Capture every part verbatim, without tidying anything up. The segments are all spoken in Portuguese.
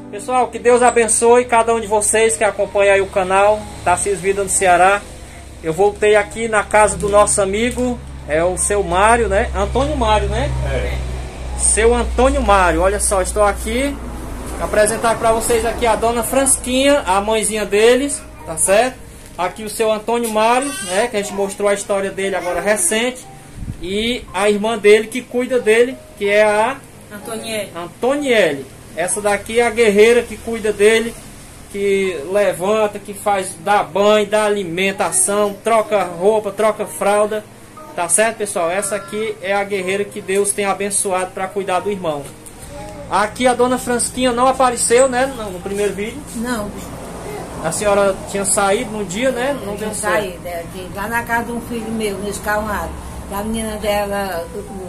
Pessoal, que Deus abençoe cada um de vocês que acompanha aí o canal Tarcísio Vida no Ceará. Eu voltei aqui na casa do nosso amigo, é o seu Mário, né? Antônio Mário, né? É. Seu Antônio Mário, olha só, estou aqui apresentar para vocês aqui a dona Fransquinha, a mãezinha deles, tá certo? Aqui o seu Antônio Mário, né? Que a gente mostrou a história dele agora recente. E a irmã dele que cuida dele, que é a Antoniele. Antoniele. Essa daqui é a guerreira que cuida dele, que levanta, que faz, dá banho, dá alimentação, troca roupa, troca fralda. Tá certo, pessoal? Essa aqui é a guerreira que Deus tem abençoado para cuidar do irmão. Aqui a dona Fransquinha não apareceu, né? No, no primeiro vídeo. Não. A senhora tinha saído no dia, né? Não deu certo. Saí, lá na casa de um filho meu, no escalado. A menina dela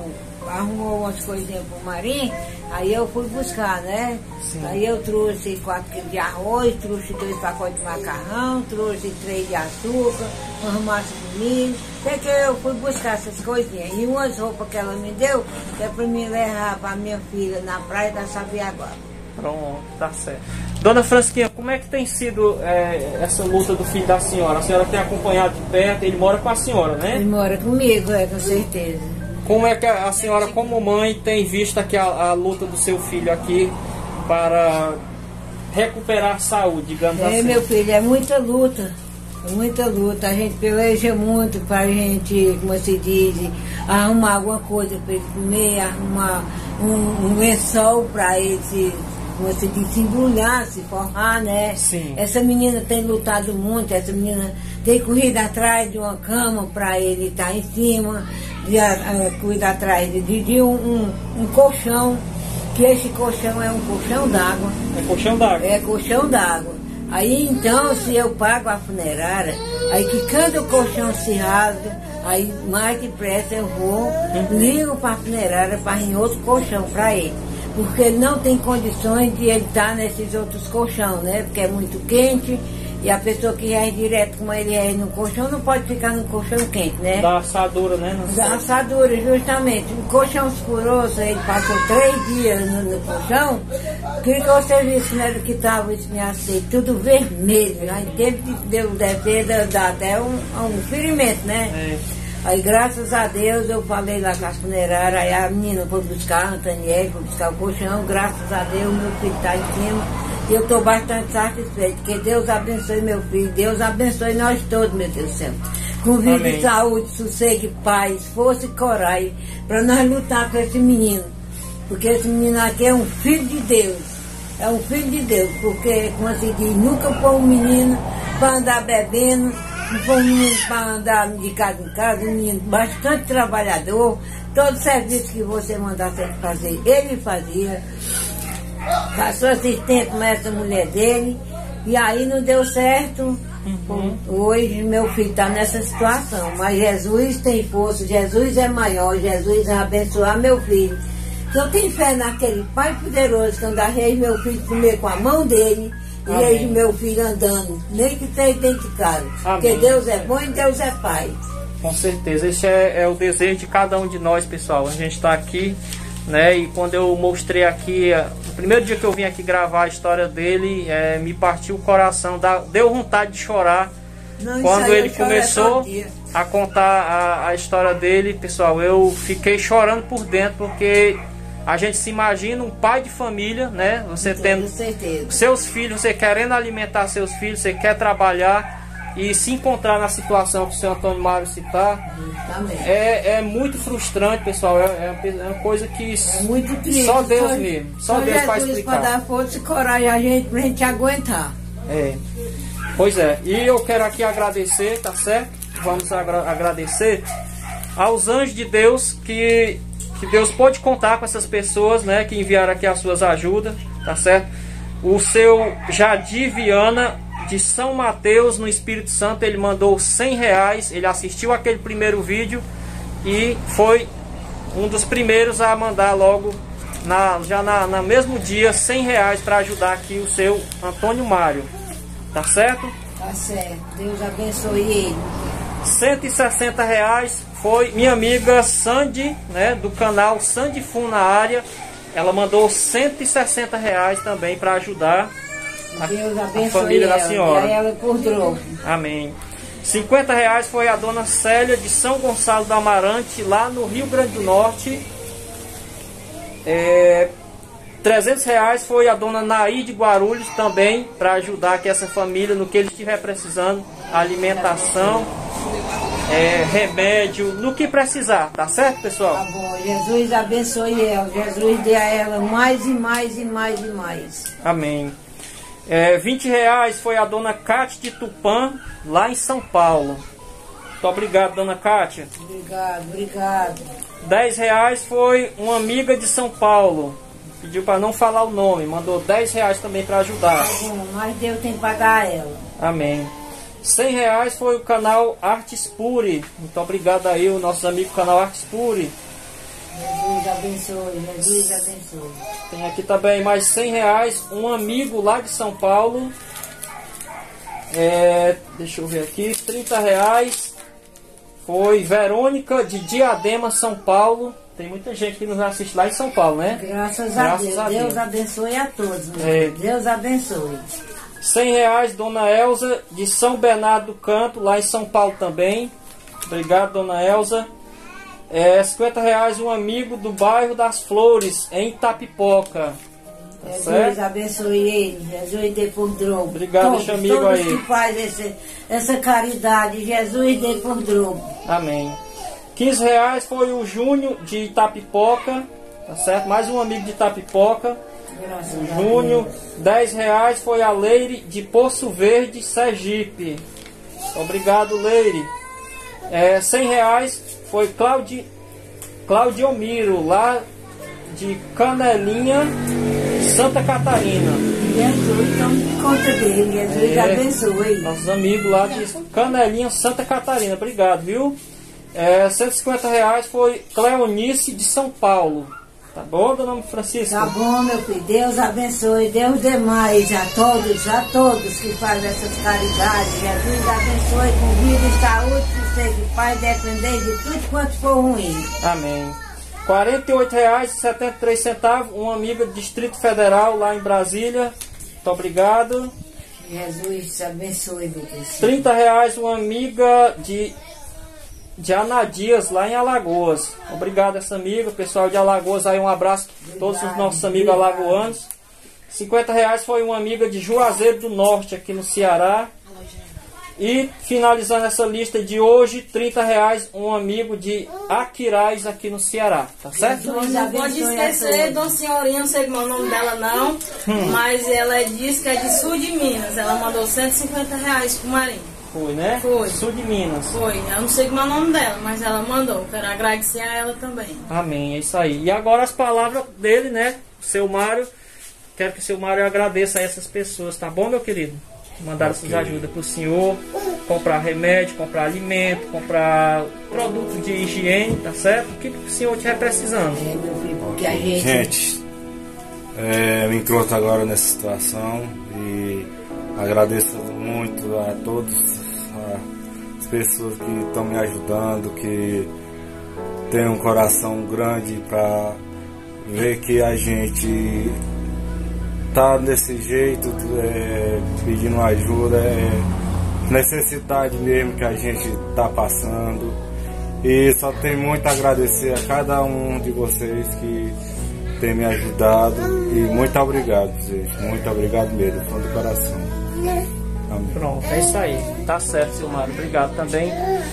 arrumou umas coisinhas pro Marinho, aí eu fui buscar, né? Sim. Aí eu trouxe quatro quilos de arroz, trouxe dois pacotes de macarrão, trouxe três de açúcar, uma massa de milho. Até que eu fui buscar essas coisinhas. E umas roupas que ela me deu, que é pra mim levar pra minha filha na praia da Sabiaguá. Pronto, tá certo. Dona Fransquinha, como é que tem sido é, essa luta do filho da senhora? A senhora tem acompanhado de perto, ele mora com a senhora, né? Ele mora comigo, é, com certeza. Como é que a senhora, como mãe, tem visto aqui a, a luta do seu filho aqui para recuperar a saúde, digamos é, assim? É, meu filho, é muita luta, é muita luta. A gente peleja muito para a gente, como se diz, arrumar alguma coisa para ele comer, arrumar um, um lençol para ele se, como se diz, se embrulhar, se forrar, né? Sim. Essa menina tem lutado muito, essa menina tem corrido atrás de uma cama para ele estar em cima, de a, a, cuidar atrás de, de um, um, um colchão, que esse colchão é um colchão d'água. É colchão d'água? É colchão d'água. Aí então, se eu pago a funerária, aí que quando o colchão se rasga, aí mais depressa eu vou, uhum. ligo para a funerária para ir outro colchão para ele. Porque ele não tem condições de ele estar nesses outros colchão, né? Porque é muito quente. E a pessoa que é direto como ele é no colchão não pode ficar no colchão quente, né? Dá assadura, né? Dá assadura, justamente. O colchão escuroso, ele passou três dias no, no colchão. Queria que você visse, né, que estava esse minha aceito, tudo vermelho. Aí teve que deu, deve dar até um, um ferimento, né? É. Aí, graças a Deus, eu falei lá com a funerária, aí a menina foi buscar, a Antoniele foi buscar o colchão, graças a Deus, meu filho está em cima. E eu estou bastante satisfeito, que Deus abençoe meu filho, Deus abençoe nós todos, meu Deus do céu. Com vida e saúde, sossego e paz, força e coragem, para nós lutar com esse menino. Porque esse menino aqui é um filho de Deus, é um filho de Deus, porque, como se diz, nunca foi um menino para andar bebendo, não foi um menino para andar de casa em casa, um menino bastante trabalhador, todo serviço que você mandasse ele fazer, ele fazia. Passou assistente com essa mulher dele, e aí não deu certo. Uhum. Hoje meu filho está nessa situação, mas Jesus tem força, Jesus é maior, Jesus vai abençoar meu filho. Se eu tenho fé naquele Pai poderoso que andarei meu filho comer com a mão dele, e vejo meu filho andando, nem que tenha identificado. Porque Deus é bom e Deus é Pai. Com certeza, esse é, é o desejo de cada um de nós, pessoal. A gente está aqui, né? E quando eu mostrei aqui, o primeiro dia que eu vim aqui gravar a história dele, é, me partiu o coração, dá, deu vontade de chorar. Não, quando ele começou a contar a, a história dele, pessoal, eu fiquei chorando por dentro, porque a gente se imagina um pai de família, né? Você tendo seus filhos, você querendo alimentar seus filhos, você quer trabalhar e se encontrar na situação que o seu Antônio Mário citar, é, é muito frustrante, pessoal. É, é uma coisa que é muito triste. Só Deus só, mesmo, só, só Deus para explicar. Para dar força e coragem a gente, pra gente aguentar. É. Pois é, e eu quero aqui agradecer, tá certo? Vamos agra agradecer aos anjos de Deus, que, que Deus pode contar com essas pessoas, né, que enviaram aqui as suas ajudas, tá certo? O seu Jadir Viana, de São Mateus, no Espírito Santo, ele mandou cem reais, ele assistiu aquele primeiro vídeo e foi um dos primeiros a mandar logo, na, já na, no mesmo dia, cem reais para ajudar aqui o seu Antônio Mário. Tá certo? Tá certo. Deus abençoe ele. cento e sessenta reais foi minha amiga Sandy, né, do canal Sandy Fun na área. ela mandou cento e sessenta reais também para ajudar a, Deus a família ela, da senhora. E ela por droga. Amém. cinquenta reais foi a dona Célia de São Gonçalo do Amarante, lá no Rio Grande do Norte. É, trezentos reais foi a dona Naí de Guarulhos também, para ajudar aqui essa família no que eles estiver precisando, alimentação, é, remédio, no que precisar, tá certo, pessoal? Tá bom, Jesus abençoe ela, Jesus dê a ela mais e mais e mais e mais. Amém. É, vinte reais foi a dona Cátia de Tupã, lá em São Paulo. Muito obrigado, dona Cátia. Obrigado, obrigado. dez reais foi uma amiga de São Paulo. Pediu para não falar o nome, mandou dez reais também para ajudar. Tá bom, mas Deus tem que pagar ela. Amém. cem reais foi o canal Artes Puri. Muito obrigado aí, os nossos amigos do canal Artes Puri. Jesus abençoe, Jesus abençoe. Tem aqui também mais cem reais, um amigo lá de São Paulo. É, deixa eu ver aqui, trinta reais foi Verônica de Diadema, São Paulo. Tem muita gente que nos assiste lá em São Paulo, né? Graças, Graças a Deus. a Deus. Deus abençoe a todos. É. Deus abençoe. cem reais, dona Elza de São Bernardo do Campo, lá em São Paulo também. Obrigado, dona Elza. É, cinquenta reais, um amigo do bairro das Flores, em Itapipoca. Tá Jesus certo? abençoe ele, Jesus dê por droga. Obrigado, todos, esse amigo todos aí. que faz esse, essa caridade, Jesus dê por droga. Amém. quinze reais foi o Júnior de Itapipoca, tá certo? Mais um amigo de Itapipoca, Graças o a Júnior. Deus. dez reais foi a Leire de Poço Verde, Sergipe. Obrigado, Leire. É, cem reais foi Claudi, Claudiomiro, lá de Canelinha, Santa Catarina. Jesus tome conta dele, Jesus É, abençoe. nossos amigos lá de Canelinha, Santa Catarina. Obrigado, viu? É, cento e cinquenta reais foi Cleonice de São Paulo. Tá bom, dona Francisca? Tá bom, meu filho. Deus abençoe. Deus dê mais a todos, a todos que fazem essas caridades. Jesus abençoe com vida e saúde, que seja Pai, depender de tudo quanto for ruim. Amém. quarenta e oito reais e setenta e três centavos, uma amiga do Distrito Federal lá em Brasília. Muito obrigado. Jesus abençoe, meu Deus. trinta reais, uma amiga de, de Anadias, lá em Alagoas. Obrigado essa amiga, pessoal de Alagoas, aí um abraço a todos os nossos amigos obrigado. alagoanos. cinquenta reais foi uma amiga de Juazeiro do Norte, aqui no Ceará. E finalizando essa lista de hoje, trinta reais, um amigo de Aquiraz, aqui no Ceará. Tá certo? Jesus Não pode abençoe a esquecer, todos. Dona Senhorinha, não sei como é o nome dela não, Hum. mas ela diz que é de sul de Minas. Ela mandou cento e cinquenta reais pro Marinho. Foi, né? Foi. Sul de Minas. Foi, eu não sei como é o nome dela, mas ela mandou. Quero agradecer a ela também. Amém, é isso aí. E agora as palavras dele, né? Seu Mário. Quero que o seu Mário agradeça a essas pessoas, tá bom, meu querido? Mandaram Ok. essas ajudas pro senhor. Comprar remédio, comprar alimento, comprar produtos de higiene, tá certo? O que o senhor estiver precisando. É, meu filho, porque a gente... Gente, é, me encontro agora nessa situação e agradeço muito a todas as pessoas que estão me ajudando, que têm um coração grande para ver que a gente tá desse jeito, é, pedindo ajuda, é necessidade mesmo que a gente tá passando. E só tenho muito a agradecer a cada um de vocês que tem me ajudado. E muito obrigado, gente. Muito obrigado mesmo, do fundo do coração. Amém. Pronto, é isso aí. Tá certo, seu Mário. Obrigado também.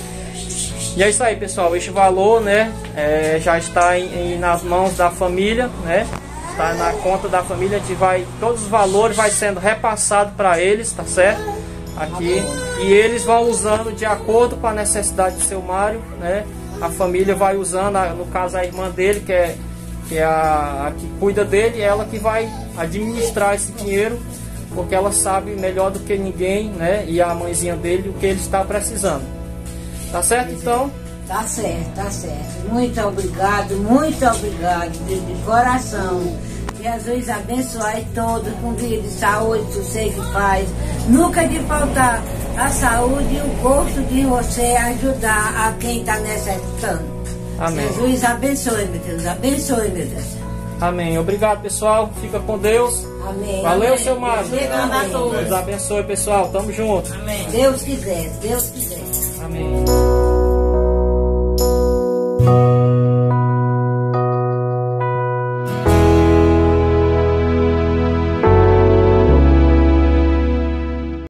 E é isso aí, pessoal. Este valor, né, é, já está em, em, nas mãos da família, né? Está na conta da família. A gente vai, todos os valores vai sendo repassado para eles, tá certo? Aqui, e eles vão usando de acordo com a necessidade do seu Mário, né? A família vai usando, no caso a irmã dele, que é, que é a, a que cuida dele, ela que vai administrar esse dinheiro, porque ela sabe melhor do que ninguém, né? E a mãezinha dele, o que ele está precisando. Tá certo, então? Tá certo, tá certo. Muito obrigado, muito obrigado, de, de coração. Jesus abençoe todos com vida, saúde, sossego e paz. Nunca de faltar a saúde e o gosto de você ajudar a quem está necessitando. Amém. Jesus abençoe, meu Deus, abençoe, meu Deus. Amém. Obrigado, pessoal. Fica com Deus. Amém. Valeu, Amém. seu Mário. Obrigado a todos. Deus abençoe, pessoal. Tamo junto. Amém. Deus quiser, Deus quiser. Amém.